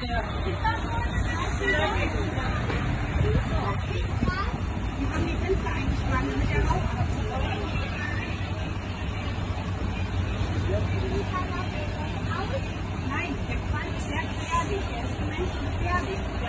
Ja. Die haben die Fenster eingespannt, damit der Rauch abzubauen. Nein, der Qualm ist sehr gefährlich. Der ist für Menschen gefährlich.